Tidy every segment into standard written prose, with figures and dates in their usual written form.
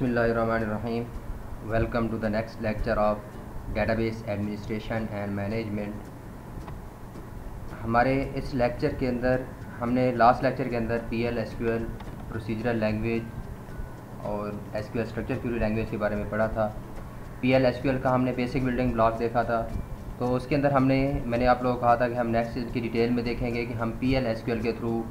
Bismillahirrahmanirrahim. Welcome to the next lecture of Database Administration and Management. हमारे इस lecture के अंदर हमने लास्ट लेक्चर के अंदर PL SQL प्रोसीजरल लैंग्वेज और SQL स्ट्रक्चर क्वेरी लैंग्वेज के बारे में पढ़ा था। PL SQL का हमने बेसिक बिल्डिंग ब्लॉक देखा था। तो उसके अंदर मैंने आप लोगों को कहा था कि हम नेक्स्ट इसकी डिटेल में देखेंगे कि हम PL SQL के थ्रू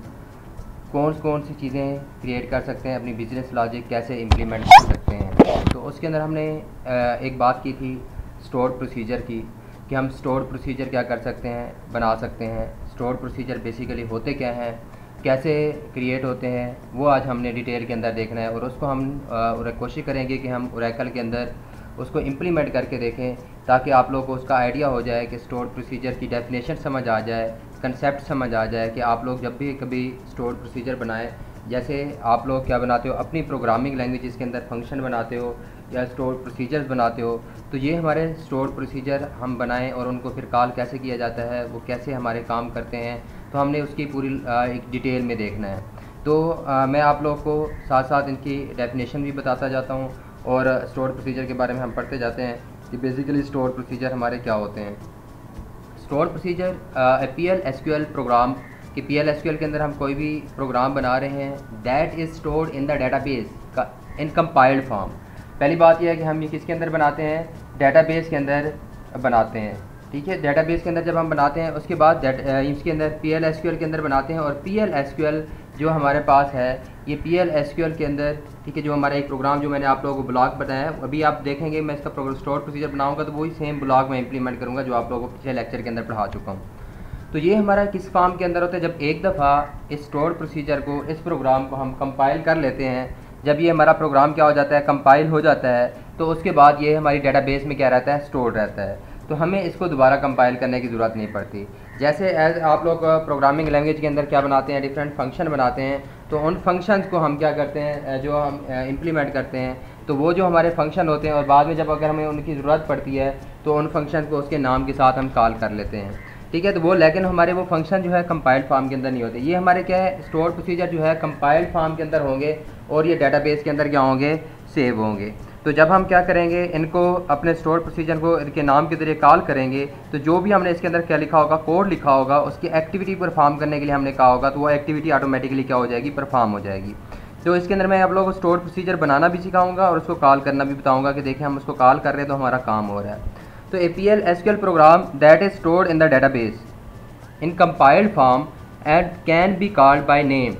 कौन सी चीज़ें क्रिएट कर सकते हैं, अपनी बिजनेस लॉजिक कैसे इम्प्लीमेंट कर सकते हैं। तो उसके अंदर हमने एक बात की थी स्टोर्ड प्रोसीजर की, कि हम स्टोर्ड प्रोसीजर क्या कर सकते हैं, बना सकते हैं। स्टोर्ड प्रोसीजर बेसिकली होते क्या हैं, कैसे क्रिएट होते हैं, वो आज हमने डिटेल के अंदर देखना है। और उसको हम कोशिश करेंगे कि हम ओरेकल के अंदर उसको इम्प्लीमेंट करके देखें, ताकि आप लोगों को उसका आइडिया हो जाए कि स्टोर्ड प्रोसीजर की डेफिनेशन समझ आ जाए, कंसेप्ट समझ आ जाए कि आप लोग जब भी कभी स्टोर्ड प्रोसीजर बनाएं, जैसे आप लोग क्या बनाते हो अपनी प्रोग्रामिंग लैंग्वेज के अंदर फंक्शन बनाते हो या स्टोर्ड प्रोसीजर्स बनाते हो, तो ये हमारे स्टोर्ड प्रोसीजर हम बनाएं और उनको फिर कॉल कैसे किया जाता है, वो कैसे हमारे काम करते हैं, तो हमने उसकी पूरी एक डिटेल में देखना है। तो मैं आप लोग को साथ साथ इनकी डेफिनेशन भी बताता जाता हूँ और स्टोर्ड प्रोसीजर के बारे में हम पढ़ते जाते हैं कि बेसिकली स्टोर्ड प्रोसीजर हमारे क्या होते हैं। Stored procedure PL SQL program कि PL SQL के अंदर हम कोई भी प्रोग्राम बना रहे हैं that is stored in the database का इन कंपाइल्ड फॉर्म। पहली बात यह है कि हम ये किसके अंदर बनाते हैं, डेटाबेस के अंदर बनाते हैं। ठीक है, डेटाबेस के अंदर जब हम बनाते हैं उसके बाद इसके अंदर PL SQL के अंदर बनाते हैं। और PL SQL जो हमारे पास है, ये PL SQL के अंदर, ठीक है, जो हमारा एक प्रोग्राम जो मैंने आप लोगों को ब्लॉक बताया, अभी आप देखेंगे मैं इसका स्टोर प्रोसीजर बनाऊंगा तो वही सेम ब्लॉक मैं इंप्लीमेंट करूंगा जो आप लोगों को पिछले लेक्चर के अंदर पढ़ा चुका हूँ। तो ये हमारा किस फॉर्म के अंदर होता है, जब एक दफ़ा इस स्टोर प्रोसीजर को, इस प्रोग्राम को हम कंपाइल कर लेते हैं, जब ये हमारा प्रोग्राम क्या हो जाता है, कंपाइल हो जाता है, तो उसके बाद ये हमारी डेटाबेस में क्या रहता है, स्टोर रहता है। तो हमें इसको दोबारा कंपाइल करने की ज़रूरत नहीं पड़ती। जैसे एज आप लोग प्रोग्रामिंग लैंग्वेज के अंदर क्या बनाते हैं, डिफरेंट फंक्शन बनाते हैं, तो उन फंक्शंस को हम क्या करते हैं, जो हम इम्प्लीमेंट करते हैं, तो वो जो हमारे फंक्शन होते हैं और बाद में जब अगर हमें उनकी ज़रूरत पड़ती है तो उन फंक्शन को उसके नाम के साथ हम कॉल कर लेते हैं। ठीक है, तो वो लेकिन हमारे वो फंक्शन जो है कंपाइल्ड फॉर्म के अंदर नहीं होते। ये हमारे क्या है, स्टोर प्रोसीजर जो है कंपाइल्ड फॉर्म के अंदर होंगे और ये डेटाबेस के अंदर क्या होंगे, सेव होंगे। तो जब हम क्या करेंगे, इनको अपने स्टोर प्रोसीजर को इनके नाम के ज़रिए कॉल करेंगे, तो जो भी हमने इसके अंदर क्या लिखा होगा, कोड लिखा होगा, उसकी एक्टिविटी परफॉर्म करने के लिए हमने कहा होगा, तो वो एक्टिविटी ऑटोमेटिकली क्या हो जाएगी, परफॉर्म हो जाएगी। तो इसके अंदर मैं आप लोगों को स्टोर प्रोसीजर बनाना भी सिखाऊंगा और उसको कॉल करना भी बताऊंगा कि देखें हम उसको कॉल कर रहे हैं तो हमारा काम हो रहा है। तो PL SQL program that is stored in the database in compiled form and can be called by name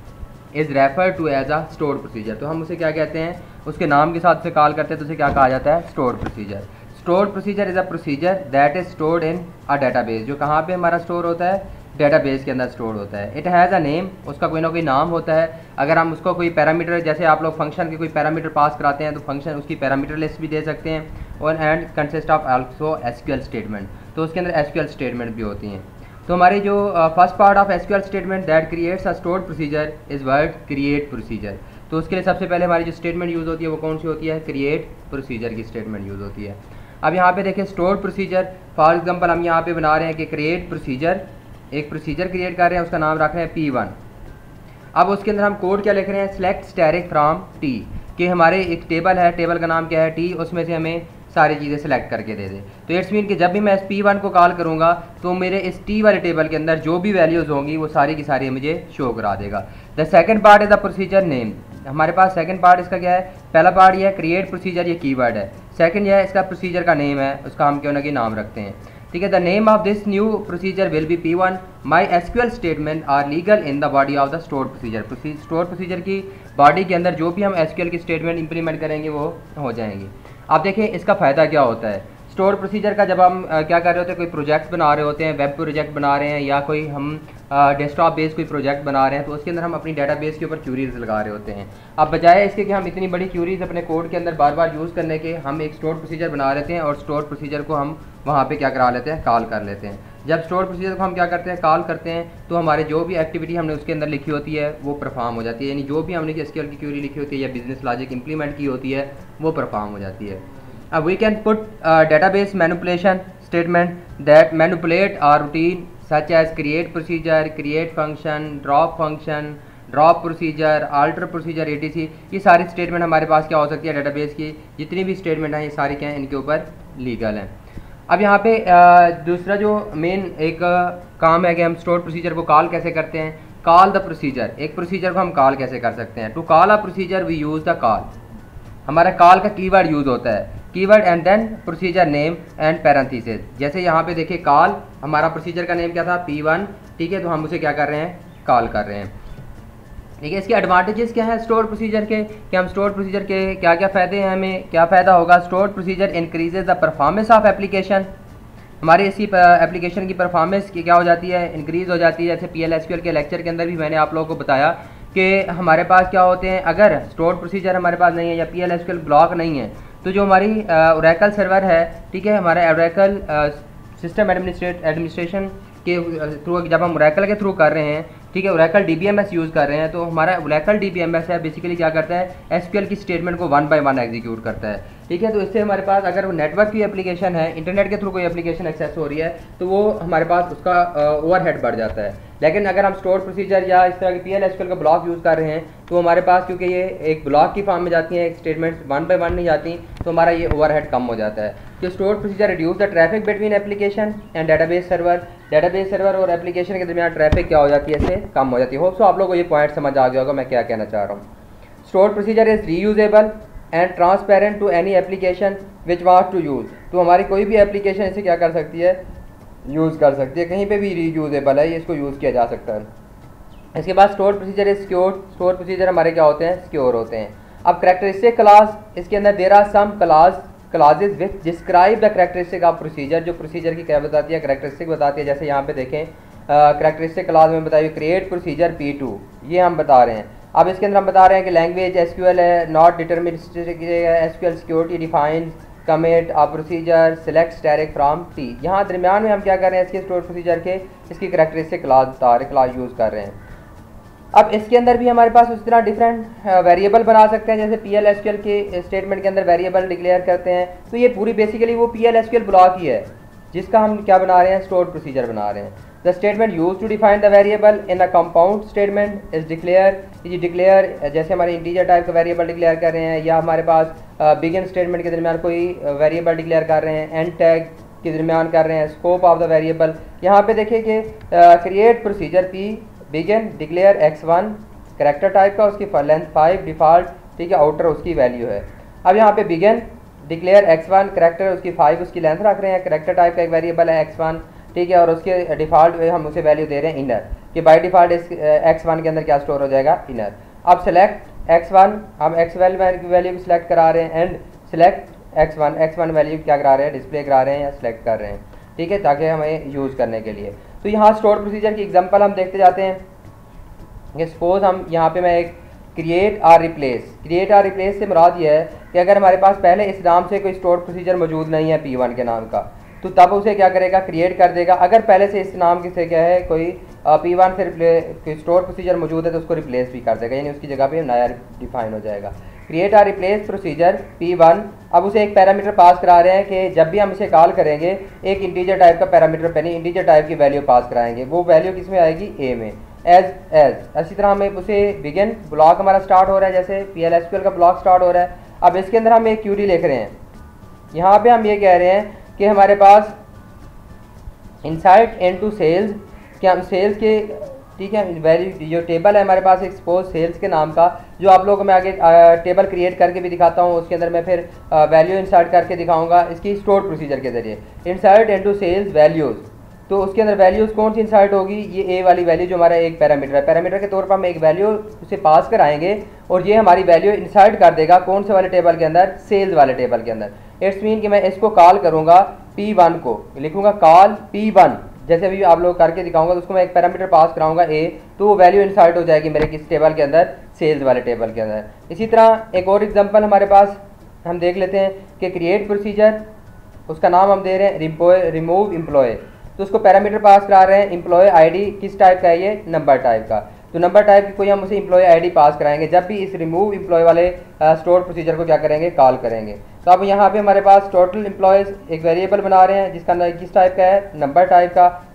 is refer to as a stored procedure. तो हम उसे क्या कहते हैं, उसके नाम के साथ उसे कॉल करते हैं, तो उसे क्या कहा जाता है, stored procedure. Stored procedure is a procedure that is stored in a database, जो कहाँ पे हमारा स्टोर होता है, डेटाबेस के अंदर स्टोर होता है। इट हैज़ अ नेम, उसका कोई ना कोई नाम होता है। अगर हम उसको कोई पैरामीटर, जैसे आप लोग फंक्शन के कोई पैरामीटर पास कराते हैं तो फंक्शन उसकी पैरामीटर लिस्ट भी दे सकते हैं। और and consist of also SQL statement, तो उसके अंदर SQL स्टेटमेंट भी होती हैं। तो हमारी जो first part of SQL statement that creates a stored procedure is word create procedure. तो उसके लिए सबसे पहले हमारी जो स्टेटमेंट यूज़ होती है वो कौन सी होती है, क्रिएट प्रोसीजर की स्टेटमेंट यूज़ होती है। अब यहाँ पे देखिए स्टोर्ड प्रोसीजर, फॉर एग्जांपल हम यहाँ पे बना रहे हैं कि क्रिएट प्रोसीजर, एक प्रोसीजर क्रिएट कर रहे हैं, उसका नाम रख रहे हैं P1। अब उसके अंदर हम कोड क्या लिख रहे हैं, सेलेक्ट स्टैटिक फ्रॉम T, कि हमारे एक टेबल है, टेबल का नाम क्या है, T, उसमें से हमें सारी चीज़ें सेलेक्ट करके दे दे। तो इट्स मीन कि जब भी मैं इस P1 को कॉल करूँगा तो मेरे इस T वाले टेबल के अंदर जो भी वैल्यूज़ होंगी वो सारी की सारी मुझे शो करा देगा। The second part is the procedure name. हमारे पास सेकंड पार्ट इसका क्या है, पहला पार्ट ये है क्रिएट प्रोसीजर, ये कीवर्ड है। सेकंड ये है इसका प्रोसीजर का नेम है, उसका हम क्यों ना कि नाम रखते हैं। ठीक है, the name of this new procedure will be P1। My SQL statement are legal in the body of the store procedure. Store procedure की बॉडी के अंदर जो भी हम SQL की स्टेटमेंट इंप्लीमेंट करेंगे वो हो जाएंगी। आप देखें इसका फ़ायदा क्या होता है स्टोर प्रोसीजर का, जब हम क्या कर रहे होते हैं, कोई प्रोजेक्ट बना रहे होते हैं, वेब प्रोजेक्ट बना रहे हैं या कोई हम डेस्कटॉप बेस्ड कोई प्रोजेक्ट बना रहे हैं, तो उसके अंदर हम अपनी डेटाबेस के ऊपर क्यूरीज लगा रहे होते हैं। अब बजाय इसके कि हम इतनी बड़ी क्यूरीज अपने कोड के अंदर बार बार यूज़ करने के, हम एक स्टोर प्रोसीजर बना लेते हैं और स्टोर प्रोसीजर को हम वहाँ पे क्या करा लेते हैं, कॉल कर लेते हैं। जब स्टोर प्रोसीजर को हम क्या करते हैं, कॉल करते हैं, तो हमारे जो भी एक्टिविटी हमने उसके अंदर लिखी होती है वो परफॉर्म हो जाती है, यानी जो भी हमने SQL की क्यूरी लिखी होती है या बिजनेस लॉजिक इंप्लीमेंट की होती है वो परफॉर्म हो जाती है। अब we can put database manipulation statement that manipulate our routine such as create procedure, create function, drop function, drop procedure, alter procedure, ETC, ये सारी स्टेटमेंट हमारे पास क्या हो सकती है डेटाबेस की जितनी भी स्टेटमेंट हैं ये सारी क्या हैं इनके ऊपर लीगल हैं। अब यहाँ पे दूसरा जो मेन एक काम है कि हम स्टोर प्रोसीजर को कॉल कैसे करते हैं। कॉल द प्रोसीजर, एक प्रोसीजर को हम कॉल कैसे कर सकते हैं। To call a procedure we use the call, हमारा कॉल का कीवर्ड यूज़ होता है, keyword and then procedure name and parenthesis. जैसे यहाँ पे देखिए कॉल, हमारा प्रोसीजर का नेम क्या था P1, ठीक है, तो हम उसे क्या कर रहे हैं कॉल कर रहे हैं, ठीक है। इसके एडवांटेजेस क्या हैं स्टोर प्रोसीजर के, कि हम स्टोर प्रोसीजर के क्या क्या फ़ायदे हैं, हमें क्या फ़ायदा होगा। Store procedure increases the performance of application, हमारी इसी एप्लीकेशन की परफॉर्मेंस की क्या हो जाती है इंक्रीज़ हो जाती है। जैसे PL/SQL के लेक्चर के अंदर भी मैंने आप लोगों को बताया कि हमारे पास क्या होते हैं, अगर स्टोर प्रोसीजर हमारे पास नहीं है या PL/SQL ब्लॉक नहीं है तो जो हमारी ओरेकल सर्वर है, ठीक है, हमारा ओरेकल सिस्टम एडमिनिस्ट्रेशन के थ्रू जब हम ओरेकल के थ्रू कर रहे हैं, ठीक है, ओरेकल DBMS यूज़ कर रहे हैं, तो हमारा ओरेकल DBMS है बेसिकली क्या करता है SQL की स्टेटमेंट को 1 बाय 1 एग्जीक्यूट करता है, ठीक है। तो इससे हमारे पास अगर वो नेटवर्क की एप्लीकेशन है, इंटरनेट के थ्रू कोई एप्लीकेशन एक्सेस हो रही है तो वो हमारे पास उसका ओवरहेड बढ़ जाता है। लेकिन अगर हम स्टोर प्रोसीजर या इस तरह की PL/SQL का ब्लॉक यूज़ कर रहे हैं तो हमारे पास क्योंकि ये एक ब्लॉक की फॉर्म में जाती हैं, एक स्टेटमेंट्स 1 बाय 1 नहीं जाती, तो हमारा ये ओवरहेड कम हो जाता है। तो store procedure reduce the traffic between application and database server और एप्लीकेशन के दरमियान ट्रैफिक क्या हो जाती है इससे कम हो जाती है। होप सो आप लोगों को ये पॉइंट समझ आ गया होगा मैं क्या कहना चाह रहा हूँ। Store procedure is reusable and transparent to any application which want to use, तो हमारी कोई भी एप्लीकेशन इसे क्या कर सकती है यूज़ कर सकती है, कहीं पे भी रीयूजेबल है, ये इसको यूज़ किया जा सकता है। इसके बाद store procedure is secure, store procedure हमारे क्या होते हैं सिक्योर होते हैं। अब करेक्टरिस्टिक क्लास, इसके अंदर there are some classes which describe the characteristic of procedure, जो प्रोसीजर की क्या बताती है करेक्टरिस्टिक बताती है। जैसे यहाँ पे देखें करेक्टरिस्टिक क्लास में बताइए क्रिएट प्रोसीजर P2, ये हम बता रहे हैं। अब इसके अंदर हम बता रहे हैं कि लैंग्वेज SQL है, not deterministic SQL security defines commit a procedure select static from T। यहाँ दरमियान में हम क्या कर रहे हैं इसके स्टोर प्रोसीजर के इसकी करेक्टरिस्टिक क्लास यूज़ कर रहे हैं। अब इसके अंदर भी हमारे पास उस तरह डिफरेंट वेरिएबल बना सकते हैं, जैसे PL/SQL के स्टेटमेंट के अंदर वेरिएबल डिक्लेयर करते हैं, तो ये पूरी बेसिकली वो PL/SQL ब्लॉक ही है जिसका हम क्या बना रहे हैं स्टोर प्रोसीजर बना रहे हैं। The statement use to define the variable in a compound statement is declare, जैसे हमारे इंटीजर टाइप का वेरिएबल डिक्लेयर कर रहे हैं या हमारे पास बिगिन स्टेटमेंट के दरमियान कोई वेरिएबल डिक्लेयर कर रहे हैं, एंड टैग के दरमियान कर रहे हैं, स्कोप ऑफ द वेरिएबल। यहाँ पे देखिए कि create procedure P begin declare X1 character type का, उसकी लेंथ 5 डिफ़ॉल्ट, ठीक है, आउटर उसकी वैल्यू है। अब यहाँ पे बिगिन डिक्लेयर X1 करेक्टर उसकी 5 उसकी लेंथ रख रहे हैं, करेक्टर टाइप का एक वेरिएबल है X1, ठीक है, और उसके डिफ़ॉल्ट हम उसे वैल्यू दे रहे हैं इनर, कि बाय डिफ़ॉल्ट इस X1 के अंदर क्या स्टोर हो जाएगा इनर। अब सेलेक्ट X1, हम X1 की वैल्यू को सिलेक्ट करा रहे हैं, एंड सेलेक्ट X1 वैल्यू क्या करा रहे हैं डिस्प्ले करा रहे हैं या सिलेक्ट कर रहे हैं, ठीक है, ताकि हमें यूज़ करने के लिए। तो यहाँ स्टोर प्रोसीजर की एग्जांपल हम देखते जाते हैं कि सपोज हम यहाँ पे मैं एक क्रिएट आर रिप्लेस से मुराद ये है कि अगर हमारे पास पहले इस नाम से कोई स्टोर प्रोसीजर मौजूद नहीं है P1 के नाम का, तो तब उसे क्या करेगा क्रिएट कर देगा। अगर पहले से इस नाम से क्या है कोई P1 से कोई स्टोर प्रोसीजर मौजूद है तो उसको रिप्लेस भी कर देगा, यानी उसकी जगह पे नया डिफाइन हो जाएगा। Create are replace procedure P1, अब उसे एक पैरामीटर पास करा रहे हैं कि जब भी हम इसे कॉल करेंगे एक इंटीजर टाइप का पैरामीटर यानी इंटीजर टाइप की वैल्यू पास कराएंगे, वो वैल्यू किस में आएगी A में, एज इसी तरह हमें उसे बिगिन ब्लॉक हमारा स्टार्ट हो रहा है, जैसे PL/SQL का ब्लॉक स्टार्ट हो रहा है। अब इसके अंदर हम एक क्यूरी लिख रहे हैं, यहाँ पे हम ये कह रहे हैं कि हमारे पास इंसाइट इनटू सेल्स, कि हम सेल्स के, ठीक है, वैल्यू जो टेबल है हमारे पास एक सपोज सेल्स के नाम का, जो आप लोगों को मैं आगे टेबल क्रिएट करके भी दिखाता हूँ, उसके अंदर मैं फिर वैल्यू इंसर्ट करके दिखाऊंगा इसकी स्टोर प्रोसीजर के जरिए। इंसर्ट इनटू सेल्स वैल्यूज़, तो उसके अंदर वैल्यूज़ कौन सी इंसर्ट होगी, ये A वाली वैल्यू जो हमारा एक पैरामीटर है, पैरामीटर के तौर पर हम एक वैल्यू उसे पास कराएंगे और ये हमारी वैल्यू इंसर्ट कर देगा कौन से वाले टेबल के अंदर, सेल्स वाले टेबल के अंदर। इट्स मीन कि मैं इसको कॉल करूँगा P1 को, लिखूँगा कॉल P1, जैसे अभी आप लोग करके दिखाऊंगा, तो उसको मैं एक पैरामीटर पास कराऊंगा A, तो वो वैल्यू इंसर्ट हो जाएगी मेरे किस टेबल के अंदर, सेल्स वाले टेबल के अंदर। इसी तरह एक और एग्जांपल हमारे पास हम देख लेते हैं कि क्रिएट प्रोसीजर, उसका नाम हम दे रहे हैं रिमूव एम्प्लॉय, तो उसको पैरामीटर पास करा रहे हैं एम्प्लॉय ID किस टाइप का है, ये नंबर टाइप का, तो नंबर टाइप की कोई हम उसे एम्प्लॉय ID पास कराएंगे जब भी इस रिमूव एम्प्लॉय वाले स्टोर प्रोसीजर को क्या करेंगे कॉल करेंगे। तो अब यहाँ पे हमारे पास टोटल एम्प्लॉयज़ एक वेरिएबल बना रहे हैं जिसका किस टाइप का है, नंबर टाइप का,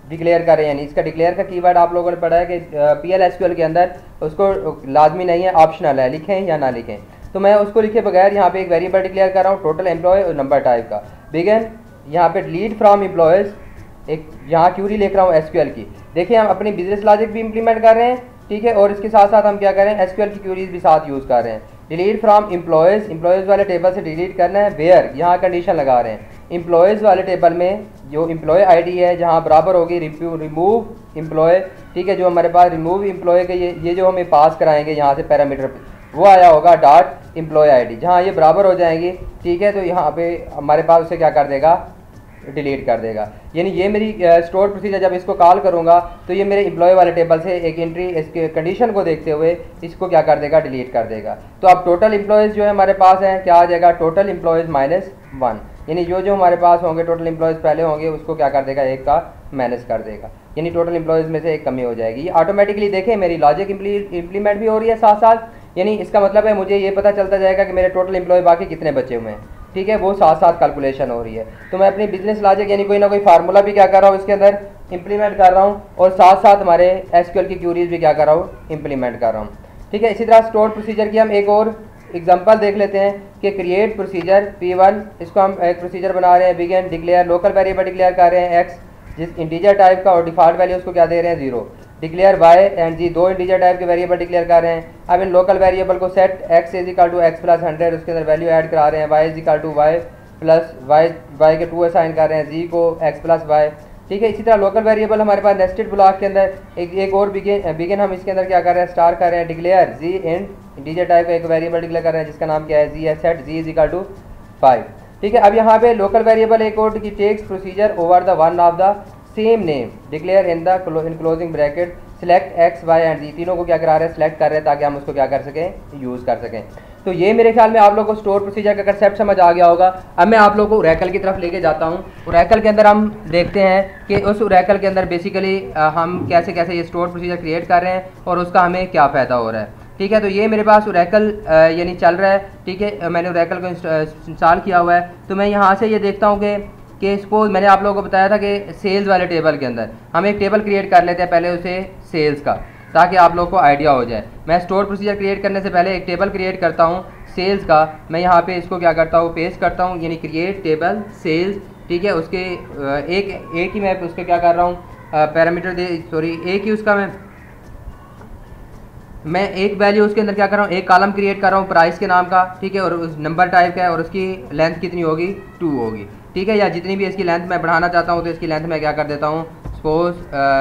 डिक्लेयर करें, यानी इसका डिक्लेयर का कीवर्ड आप लोगों ने पढ़ा है कि PL/SQL के अंदर उसको लाजमी नहीं है, ऑप्शनल है, लिखें या ना लिखें। तो मैं उसको लिखे बगैर यहाँ पे एक वेरिएबल डिक्लेयर कर रहा हूँ टोटल एम्प्लॉय और नंबर टाइप का। बिगिन यहाँ पे डिलीट फ्रॉम एम्प्लॉयज़, एक यहाँ क्यूरी लिख रहा हूँ SQL की। देखिए हम अपनी बिजनेस लॉजिक भी इंप्लीमेंट कर रहे हैं, ठीक है, और इसके साथ साथ हम क्या कर रहे हैं, SQL की क्यूरीज भी साथ यूज़ कर रहे हैं। डिलीट फ्रॉम एम्प्लॉयज़, एम्प्लॉयज़ वाले टेबल से डिलीट करना है। वेयर, यहाँ कंडीशन लगा रहे हैं एम्प्लॉयज़ वाले टेबल में जो एम्प्लॉय ID है जहाँ बराबर होगी रिमूव एम्प्लॉय, ठीक है, जो हमारे पास रिमूव एम्प्लॉय के ये जो हमें पास कराएंगे यहाँ से पैरामीटर वो आया होगा डॉट एम्प्लॉय ID, जहाँ ये बराबर हो जाएंगी, ठीक है, तो यहाँ पे हमारे पास उसे क्या कर देगा, डिलीट कर देगा। यानी ये मेरी स्टोर प्रोसीजर जब इसको कॉल करूँगा तो ये मेरे एम्प्लॉय वाले टेबल से एक एंट्री इसके कंडीशन को देखते हुए इसको क्या कर देगा, डिलीट कर देगा। तो अब टोटल एम्प्लॉयज़ जो है हमारे पास हैं, क्या आ जाएगा, टोटल एम्प्लॉयज़ -1, यानी जो हमारे पास होंगे टोटल एम्प्लॉयज़ पहले होंगे उसको क्या कर देगा, एक का माइनस कर देगा, यानी टोटल एम्प्लॉयज़ में से एक कमी हो जाएगी। ये ऑटोमेटिकली देखें मेरी लॉजिक इंप्लीमेंट भी हो रही है साथ साथ, यानी इसका मतलब है मुझे ये पता चलता जाएगा कि मेरे टोटल एम्प्लॉय बाकी कितने बचे हुए हैं, ठीक है, वो साथ साथ कैलकुलेशन हो रही है। तो मैं अपनी बिजनेस लॉजिक यानी कोई ना कोई फार्मूला भी क्या कर रहा हूँ इसके अंदर इंप्लीमेंट कर रहा हूँ, और साथ साथ हमारे SQL की क्यूरीज भी क्या कर रहा हूँ, इंप्लीमेंट कर रहा हूँ, ठीक है। इसी तरह स्टोर प्रोसीजर की हम एक और एग्जांपल देख लेते हैं कि क्रिएट प्रोसीजर P1, इसको हम एक प्रोसीजर बना रहे हैं। Begin declare local variable declare कर रहे हैं X जिस इंटीजर टाइप का, और डिफॉल्ट वैल्यू उसको क्या दे रहे हैं, 0। डिक्लेयर Y एंड G, दो इंटीजर टाइप के वेरिएबल डिक्लेयर कर रहे हैं। अब इन लोकल वेरिएबल को सेट X = X + 100, उसके अंदर वैल्यू ऐड करा रहे हैं। Y = Y + Y के 2 असाइन कर रहे हैं, Z को X + Y, ठीक है। इसी तरह लोकल वेरिएबल हमारे पास नेस्टेड ब्लॉक के अंदर एक और बिगिन हम इसके अंदर क्या कर रहे हैं, स्टार कर रहे हैं। डिक्लेयर Z इंटीजर टाइप का एक वेरिएबल डिक्लेयर कर रहे हैं जिसका नाम क्या है, Z है। सेट Z = 5, ठीक है। अब यहाँ पे लोकल वेरिएबल एक और की takes procedure over the one of the same name declare in closing bracket select X Y and Z, तीनों को क्या करा रहे हैं, सिलेक्ट कर रहे हैं ताकि हम उसको क्या कर सकें, यूज़ कर सकें। तो ये मेरे ख्याल में आप लोगों को स्टोर प्रोसीजर का कंसेप्ट समझ आ गया होगा। अब मैं आप लोगों को ओरेकल की तरफ लेके जाता हूँ। ओरेकल के अंदर हम देखते हैं कि उस ओरेकल के अंदर बेसिकली हम कैसे कैसे ये स्टोर प्रोसीजर क्रिएट कर रहे हैं और उसका हमें क्या फ़ायदा हो रहा है, ठीक है। तो ये मेरे पास ओरेकल यानी चल रहा है, ठीक है, मैंने ओरेकल को इंस्टॉल किया हुआ है। तो मैं यहाँ से ये देखता हूँ कि सपोज मैंने आप लोगों को बताया था कि सेल्स वाले टेबल के अंदर हम एक टेबल क्रिएट कर लेते हैं पहले उसे सेल्स का, ताकि आप लोगों को आइडिया हो जाए। मैं स्टोर प्रोसीजर क्रिएट करने से पहले एक टेबल क्रिएट करता हूँ सेल्स का। मैं यहाँ पे इसको क्या करता हूँ, पेस्ट करता हूँ, यानी क्रिएट टेबल सेल्स, ठीक है। उसके एक ही मैं उसके क्या कर रहा हूँ, पैरामीटर एक ही उसका मैं एक वैल्यू उसके अंदर क्या कर रहा हूँ, एक कॉलम क्रिएट कर रहा हूँ प्राइस के नाम का, ठीक है, और उस नंबर टाइप का है, और उसकी लेंथ कितनी होगी, 2 होगी, ठीक है। या जितनी भी इसकी लेंथ मैं बढ़ाना चाहता हूँ तो इसकी लेंथ मैं क्या कर देता हूँ, सपोज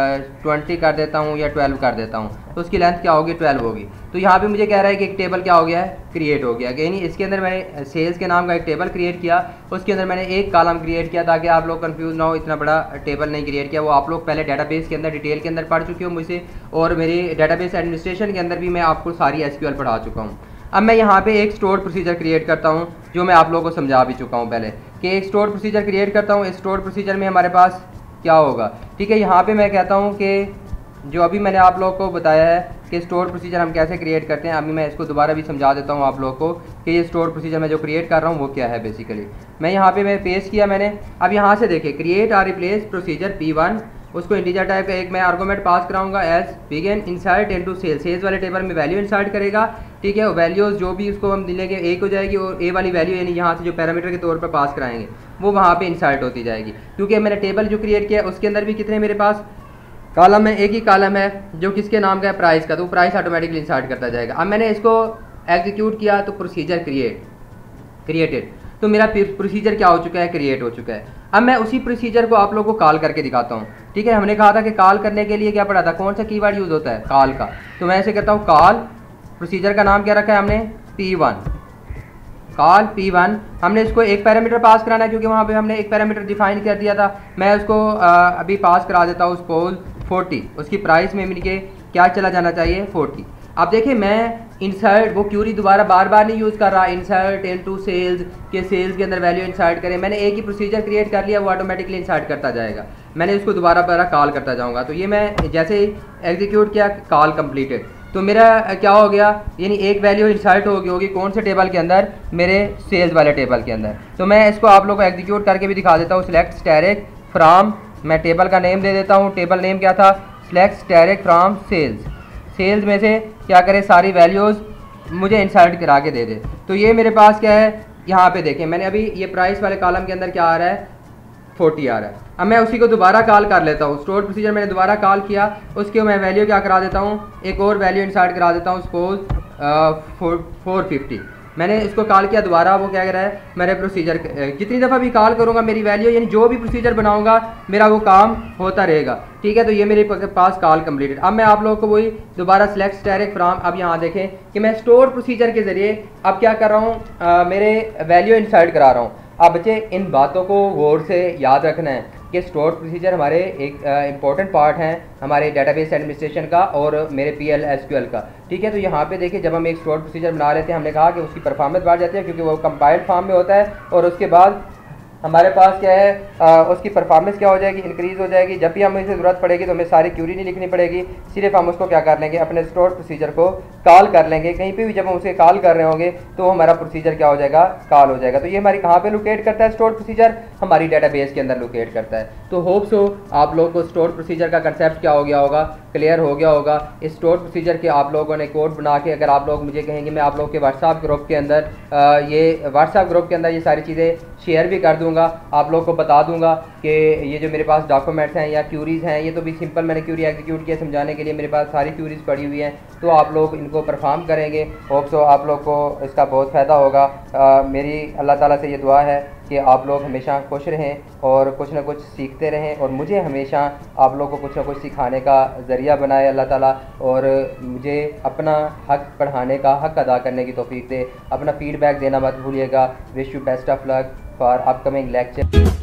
20 कर देता हूँ या 12 कर देता हूँ, तो उसकी लेंथ क्या होगी, 12 होगी। तो यहाँ पे मुझे कह रहा है कि एक टेबल क्या हो गया है, क्रिएट हो गया। यानी इसके अंदर मैंने सेल्स के नाम का एक टेबल क्रिएट किया, उसके अंदर मैंने एक कॉलम क्रिएट किया ताकि आप लोग कंफ्यूज ना हो, इतना बड़ा टेबल नहीं क्रिएट किया। वो आप लोग पहले डेटाबेस के अंदर डिटेल के अंदर पढ़ चुके हो मुझसे, और मेरी डेटाबेस एडमिनिस्ट्रेशन के अंदर भी मैं आपको सारी SQL पढ़ा चुका हूँ। अब मैं यहाँ पे एक स्टोर प्रोसीजर क्रिएट करता हूँ जो मैं आप लोगों को समझा भी चुका हूँ पहले, कि एक स्टोर प्रोसीजर क्रिएट करता हूँ। इस स्टोर प्रोसीजर में हमारे पास क्या होगा, ठीक है। यहाँ पे मैं कहता हूँ कि जो अभी मैंने आप लोगों को बताया है कि स्टोर प्रोसीजर हम कैसे क्रिएट करते हैं, अभी मैं इसको दोबारा भी समझा देता हूँ आप लोगों को कि ये स्टोर प्रोसीजर मैं जो क्रिएट कर रहा हूँ वो क्या है। बेसिकली मैं यहाँ पे मैं पेस्ट किया मैंने। अब यहाँ से देखिए क्रिएट और रिप्लेस प्रोसीजर P1, उसको इंटीजर टाइप का एक मैं आर्गुमेंट पास कराऊंगा as begin insert into sales वाले टेबल में वैल्यू इंसर्ट करेगा, ठीक है। वैल्यूज जो भी उसको हम लेंगे एक हो जाएगी, और ए वाली वैल्यू यानी यहाँ से जो पैरामीटर के तौर पर पास कराएंगे वो वहाँ पे इंसर्ट होती जाएगी, क्योंकि मैंने टेबल जो क्रिएट किया उसके अंदर भी कितने मेरे पास कॉलम है, एक ही कॉलम है जो किसके नाम का है, प्राइस का, तो प्राइस ऑटोमेटिकली इंसर्ट करता जाएगा। अब मैंने इसको एग्जीक्यूट किया तो प्रोसीजर क्रिएटेड, तो मेरा प्रोसीजर क्या हो चुका है, क्रिएट हो चुका है। अब मैं उसी प्रोसीजर को आप लोगों को कॉल करके दिखाता हूँ, ठीक है। हमने कहा था कि कॉल करने के लिए क्या पढ़ा था, कौन सा कीवर्ड यूज़ होता है, कॉल का। तो मैं ऐसे करता हूँ कॉल, प्रोसीजर का नाम क्या रखा है हमने, P1, कॉल P1। हमने इसको एक पैरामीटर पास कराना है क्योंकि वहाँ पे हमने एक पैरामीटर डिफाइन कर दिया था। मैं उसको अभी पास करा देता हूँ सपोज 40, उसकी प्राइस में मिलके क्या चला जाना चाहिए, 40। अब देखिए मैं इंसर्ट वो क्यूरी दोबारा बार बार नहीं यूज़ कर रहा, इंसर्ट इनटू सेल्स के सेल्स के अंदर वैल्यू इंसर्ट करें, मैंने एक ही प्रोसीजर क्रिएट कर लिया, वो ऑटोमेटिकली इंसर्ट करता जाएगा। मैंने उसको दोबारा कॉल करता जाऊँगा, तो ये मैं जैसे ही एग्जीक्यूट किया, कॉल कंप्लीटेड, तो मेरा क्या हो गया, यानी एक वैल्यू इंसर्ट होगी कौन से टेबल के अंदर, मेरे सेल्स वाले टेबल के अंदर। तो मैं इसको आप लोगों को एग्जीक्यूट करके भी दिखा देता हूँ। सिलेक्ट स्टैटिक फ्रॉम मैं टेबल का नेम दे देता हूँ। टेबल नेम क्या था, select direct from sales. Sales में से क्या करे, सारी वैल्यूज़ मुझे इंसर्ट करा के दे दे। तो ये मेरे पास क्या है, यहाँ पे देखें मैंने अभी ये प्राइस वाले कॉलम के अंदर क्या आ रहा है, 40 आ रहा है। अब मैं उसी को दोबारा कॉल कर लेता हूँ। स्टोर प्रोसीजर मैंने दोबारा कॉल किया, उसके मैं वैल्यू क्या करा देता हूँ, एक और वैल्यू इंसर्ट करा देता हूँ, सपोज 450। मैंने इसको कॉल किया दोबारा, वो क्या कह रहा है, मेरे प्रोसीजर जितनी दफ़ा भी कॉल करूँगा मेरी वैल्यू, यानी जो भी प्रोसीजर बनाऊँगा मेरा वो काम होता रहेगा। ठीक है, तो ये मेरे पास कॉल कंप्लीटेड। अब मैं आप लोगों को वही दोबारा सिलेक्ट डायरेक्ट फ्रॉम, अब यहाँ देखें कि मैं स्टोर प्रोसीजर के ज़रिए अब क्या कर रहा हूँ, मेरे वैल्यू इंसर्ट करा रहा हूँ। अब बच्चे इन बातों को गौर से याद रखना है कि स्टोर प्रोसीजर हमारे एक इम्पॉर्टेंट पार्ट हैं हमारे डेटाबेस एडमिनिस्ट्रेशन का और मेरे PL SQL का। ठीक है, तो यहाँ पे देखिए जब हम एक स्टोर प्रोसीजर बना लेते हैं, हमने कहा कि उसकी परफॉर्मेंस बढ़ जाती है क्योंकि वो कंपाइल्ड फॉर्म में होता है, और उसके बाद हमारे पास क्या है, उसकी परफॉर्मेंस क्या हो जाएगी, इंक्रीज़ हो जाएगी। जब भी हमें इसे ज़रूरत पड़ेगी तो हमें सारी क्यूरी नहीं लिखनी पड़ेगी, सिर्फ हम उसको क्या कर लेंगे, अपने स्टोर प्रोसीजर को कॉल कर लेंगे। कहीं पे भी जब हम उसे कॉल कर रहे होंगे तो हमारा प्रोसीजर क्या हो जाएगा, कॉल हो जाएगा। तो ये हमारी कहाँ पे लोकेट करता है, स्टोर प्रोसीजर हमारी डेटाबेस के अंदर लोकेट करता है। तो होप सो आप लोगों को स्टोर प्रोसीजर का कंसेप्ट क्या हो गया होगा, क्लियर हो गया होगा। इस स्टोर प्रोसीजर के आप लोगों ने कोड बना के, अगर आप लोग मुझे कहेंगे, मैं आप लोग के व्हाट्सएप ग्रुप के अंदर ये व्हाट्सएप ग्रुप के अंदर ये सारी चीज़ें शेयर भी कर दूंगा, आप लोग को बता दूंगा कि ये जो मेरे पास डॉक्यूमेंट्स हैं या क्यूरीज़ हैं, ये तो भी सिंपल मैंने क्यूरी एग्जीक्यूट किया समझाने के लिए, मेरे पास सारी क्यूरीज़ पड़ी हुई हैं, तो आप लोग इनको परफॉर्म करेंगे। होप सो आप लोग को इसका बहुत फ़ायदा होगा। मेरी अल्लाह ताला से ये दुआ है कि आप लोग हमेशा खुश रहें और कुछ ना कुछ सीखते रहें, और मुझे हमेशा आप लोग को कुछ ना कुछ सिखाने का ज़रिया बनाए अल्लाह ताला, और मुझे अपना हक़ पढ़ाने का, हक़ अदा करने की तौफीक दे। अपना फ़ीडबैक देना मत भूलिएगा। Wish you best of luck for upcoming lecture.